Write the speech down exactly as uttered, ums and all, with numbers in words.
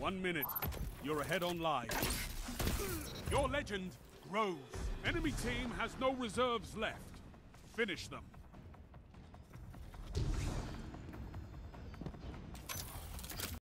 One minute. You're ahead on live. Your legend grows. Enemy team has no reserves left. Finish them.